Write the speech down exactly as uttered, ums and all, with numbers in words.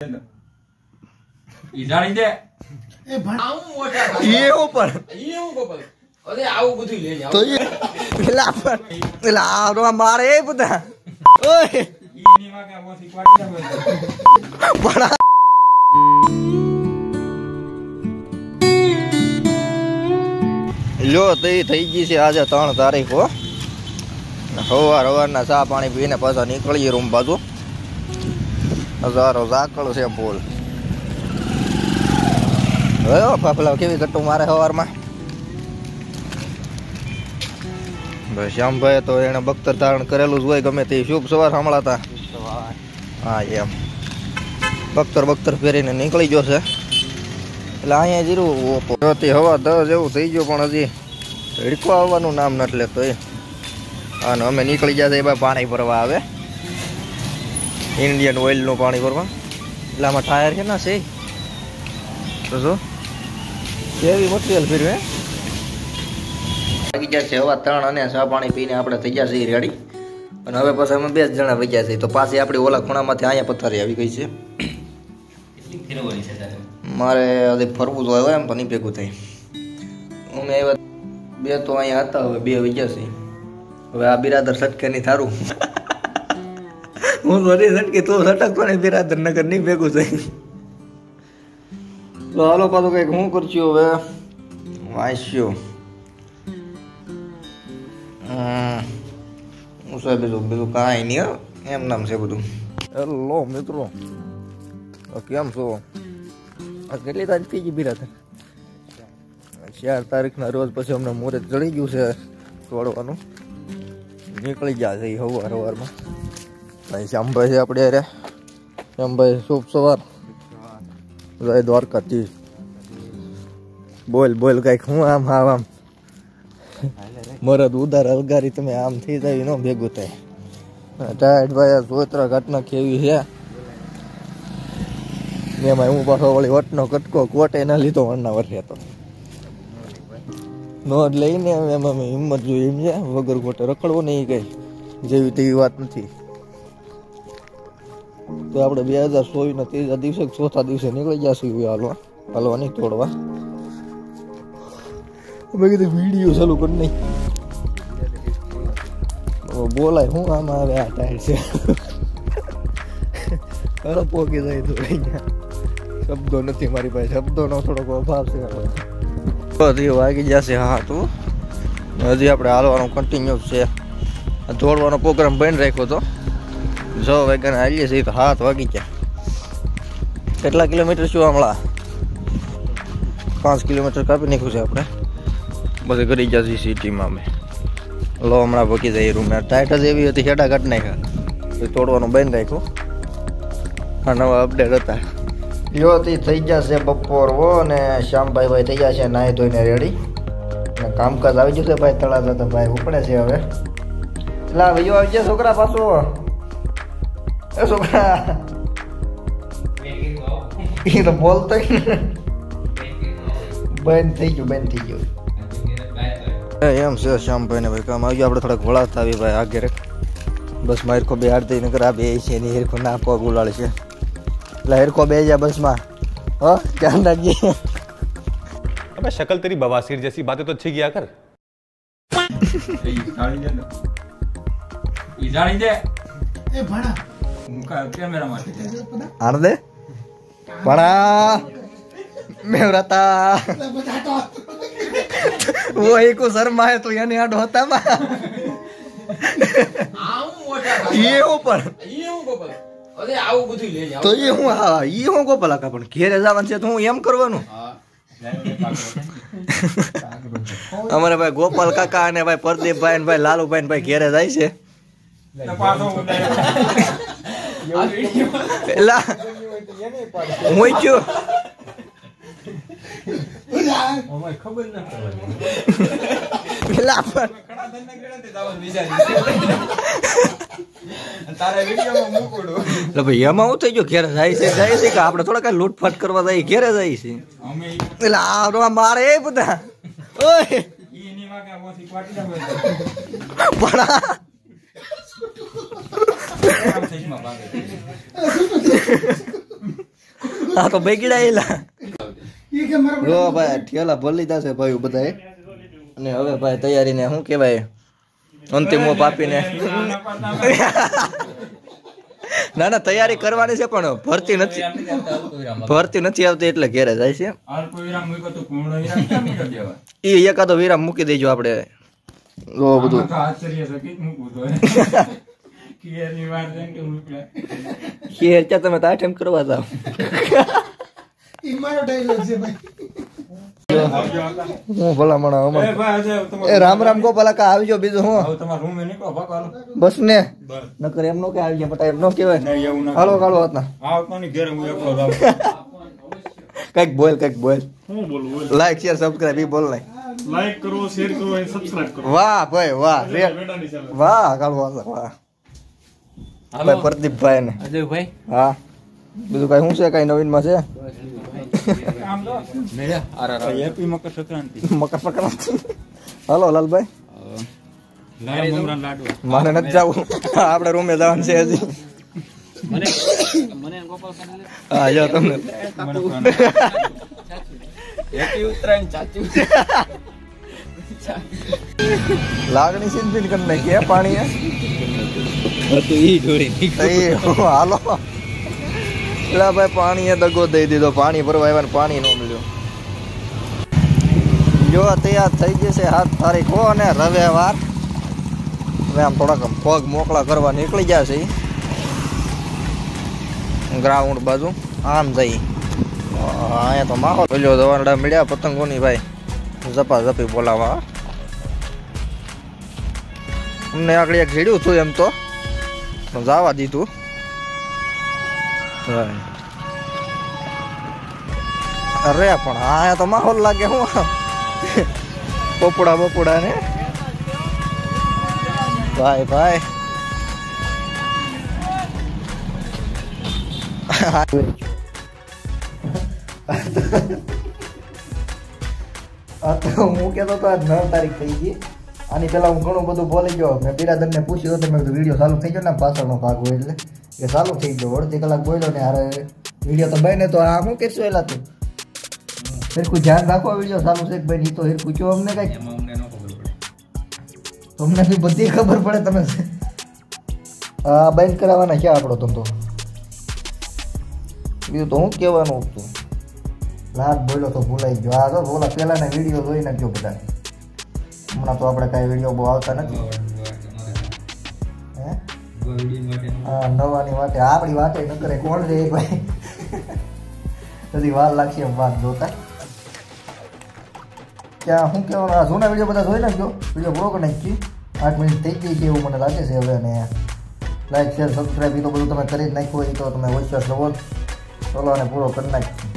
ઈજાણી દે એ ભણાવું મોટા ભાઈ એ ઉપર એ હું ગોપાલ અરે આવું બધું લઈ જાવ તો એ પેલા પર પેલા આરો મારે એ બધા ઓય ઈની વાગે ઓછી ક્વાટી ના બડા લો તે થઈ ગઈ છે આજે ત્રણ તારીખ હો સવાર સવારના ચા પાણી પીને પાછા નીકળીએ રૂમ બાજુ હજારો ઝાકળ છે બોલ હવે ફાફલા કેવી કટ્ટું મારે સવારમાં શ્યામભાઈ તો એને બખ્તર ધારણ કરેલું જ હોય ગમે તે શુભ સવાર સાંભળાતા હા એમ બખ્તર બખ્તર ફેરીને નીકળી ગયો છે એટલે અહીંયા જીરું હવા દસ જેવું થઈ ગયું પણ હજી હિડકો આવવાનું નામ નથી લેતો એ અને અમે નીકળી ગયા એ પાણી ભરવા આવે ઇન્ડિયન ઓઇલનું પાણી ભરવા એટલે આમાં ટાયર છે ને છે તો જો કેવી મટીરિયલ ફેરવે લાગી ગયા છે હવા ત્રણ અને ચા પાણી પીને આપણે થઈ ગયા છીએ રેડી અને હવે પછી અમે બે જ જણા વહી ગયા છીએ તો પાછી આપણી ઓલા ખૂણામાંથી અહીંયા પથારી આવી ગઈ છે મારે હજી ફરવું તો હોય એમ તો નહીં ભેગું થાય અમે એવા બે તો અહીંયા હતા હવે બે વહી ગયા છીએ હવે આ બિરાદર સટકે નહીં થારું હું તો સટકે તો સટકતો ને બિરાદર નગર નહીં ભેગું થાય તો હાલો પાછું કંઈક હું કરશું હવે વાંચ્યું હું સાહેબ બીજું બીજું કાંઈ નહીં એમ નામ છે બધું હેલો મિત્રો કેમ છો આ કેટલી તારીખ થઈ ગઈ બિરાદર ચાર તારીખના રોજ પછી અમને મુહૂર્ત ચડી ગયું છે તોડવાનું નીકળી ગયા છે સવાર સવારમાં ભાઈ શ્યામભાઈ છે આપણે અરે શ્યામભાઈ શુભ સવાર જય દ્વારકાથી બોલ બોલ કઈક હું આમ આમ આમ મરદ ઉદાર અલગારી તમે આમ થઈ જાય ન ભેગું થાય ટાયર્ડ ભાઈ સોતરા ઘટના કેવી છે એમાં હું પાછો વળી વટનો કટકો કોટે ના લીધો વણના વર્ષે તો નોંધ લઈને એમાં હિંમત જોઈ એમ છે વગર કોટે રખડવો નહીં કઈ જેવી તેવી વાત નથી તો આપણે બે હજાર ચોવીસ ના ત્રીજા દિવસે ચોથા દિવસે નીકળી જશું હાલવા હાલવા નહીં તોડવા મેં કીધું વિડીયો ચાલુ કરી નહીં બોલાય હું આમાં આવે આ ટાયર છે ખરો પોકી જાય તો અહીંયા શબ્દો નથી મારી પાસે શબ્દોનો થોડોક અભાવ છે બધી વાગી જશે હા તું હજી આપણે હાલવાનો કન્ટિન્યુ છે દોડવાનો પ્રોગ્રામ બની રાખ્યો હતો છ વાગ્યાને હાલીએ છીએ તો હાથ વાગી ગયા કેટલા કિલોમીટર શું હમણાં પાંચ કિલોમીટર કાપી નાખ્યું છે આપણે બધી કરી જશે સિટીમાં અમે લો હમણાં ભકી જાય રૂમ ટાઈટ જ એવી હતી હેડા કાઢ નાખ્યા તોડવાનું બંધ રાખ્યું આ નવા અપડેટ હતા યો તે થઈ જશે બપોર હો અને શ્યામભાઈ ભાઈ થઈ જશે નાહી ધોઈને રેડી અને કામકાજ આવી જશે ભાઈ તળાજા તો ભાઈ ઉપડે છે હવે એટલે ભાઈઓ આવી જાય છોકરા પાછો એ છોકરા એ તો બોલતો બંધ થઈ ગયું બંધ થઈ ગયું એમ છે શ્યામભાઈ ને ભાઈ કામ આવી ગયું આપણે થોડાક વળાતા આવી ભાઈ આગળ બસ માં હેરખો બે હાડ દઈને કરા બે છે એની હેરખો ના પગ ઉલાડે છે એટલે હેરખો બે જા બસ માં હો ધ્યાન રાખજે अबे शक्ल तेरी बवासीर जैसी बातें तो अच्छी किया कर ઈજાણી દે એ ભણા મુકા કેમેરા માં આણ દે ભણા મેવરાતા वो एक को शर्मा है तो यानी आडो होता मा आऊ मोटा ये ऊपर ये હું ગોપાલ અરે આવું બધું લઈ જાવ તો એ હું હા ઈ હું ગોપાલ આકા પણ ઘેરે જવાનું છે તો હું એમ કરવાનું હા અમારે ભાઈ ગોપાલ કાકા અને ભાઈ પ્રદીપભાઈ અને ભાઈ લાલુભાઈ ને ભાઈ ઘેરે જાય છે એલા હું ક્યો ખબર ના પેલા પર તારે વિડિયોમાં મૂકડો એટલે ભાઈ એમાં હું થઈ ગયો ઘેરે જાય છે જાય છે કે આપણે થોડા કઈ લૂંટફાટ કરવા જાય ઘેરે જાય છે એટલે આ મારે એ બધા ઓય ઈની વાગે ઓછી ક્વાટી ના બડા હા તો બેગીડા એલા જો ભાઈ ઠેલા ભરી લીધા છે ભાઈ બધાએ અને હવે ભાઈ તૈયારીને શું કહેવાય અંતિમો પાપીને ના ના તૈયારી કરવાની છે પણ ભરતી નથી ભરતી નથી આવતી એટલે ઘેરે જાય છે એ એકાદો વિરામ મૂકી દેજો આપણે જો બધું ખેર ચા તમે તાઠ એમ કરવા જાવ હું ભલા મણા એ રામ રામ ગોપાલ કા આવજો બીજું હું બસ ને નકર એમ નો કે આવી જાય એમ નો કેવાય હાલો કાળો હાથના કઈક બોલ કઈક બોલ લાઈક શેર સબસ્ક્રાઇબ ઈ બોલ નહીં લાઈક કરો શેર કરો અને સબસ્ક્રાઇબ કરો વાહ ભાઈ વાહ વાહ કાળો હાથ વાહ ભાઈ પ્રદીપભાઈ ને અજયભાઈ હા બીજું કઈ શું છે કઈ નવીન માં છે મકર સંક્રાંતિ હાલો લાલભાઈ મને નથી જવું આપડે રૂમે જવાનું છે હજી હા જો તમને લાગણી સિંધી કરી નાખી પાણી હાલો પેલા ભાઈ પાણી એ દગો દઈ દીધો પાણી ભરવા આવ્યા પાણી ન મળ્યું જો તૈયાર થઈ જશે સાત તારીખ હો અને રવિવાર હવે આમ થોડાક પગ મોકળા કરવા નીકળી જશે ગ્રાઉન્ડ બાજુ આમ જઈ અહીંયા તો માહોલ પેલો દવાડા મળ્યા પતંગોની ભાઈ ઝપા ઝપી બોલાવા અમને આગળ એક ઘેડ્યું હતું એમ તો જવા દીધું અરે પણ હા તો માહોલ લાગે હું પોપડા બોપડા ને ભાઈ ભાઈ હું કેતો તો નવ તારીખ થઈ ગઈ આની પેલા હું ઘણું બધું બોલી ગયો મેં બિરાદર ને પૂછ્યું તો મેં વિડીયો ચાલુ થઈ ગયો ને પાછળનો ભાગ હોય એટલે એ ચાલુ થઈ ગયો અડધી કલાક બોલ્યો ને હારે વિડીયો તો બને તો આ શું કરશું એલા તું હિરકું ધ્યાન રાખો વિડીયો ચાલુ છે ભાઈ નહીં તો હિરકું ચો અમને કઈ તમને બી બધી ખબર પડે તમે હા બંધ કરાવવાના છે આપણો ધંધો બીજું તો હું કહેવાનું હતું લાટ બોલ્યો તો ભૂલાઈ ગયો આ તો બોલા પહેલાના વિડીયો જોઈ નાખ્યો બધા હમણાં તો આપણે કાંઈ વિડીયો બહુ આવતા નથી હા નવાની વાટે આપણી વાટે ન કરે કોણ રે ભાઈ હજી વાર લાગશે એમ વાત જોતા ત્યાં શું કહેવાનું આ જૂના વિડીયો બધા જોઈ નાખજો વિડીયો પૂરો કરી નાખી આઠ મિનિટ થઈ ગઈ છે એવું મને લાગે છે હવે અને લાઈક શેર સબસ્ક્રાઈબ એ તો બધું તમે કરી જ નાખ્યું હોય તો તમે વોઇસ લવો ચલો અને પૂરો કરી નાખી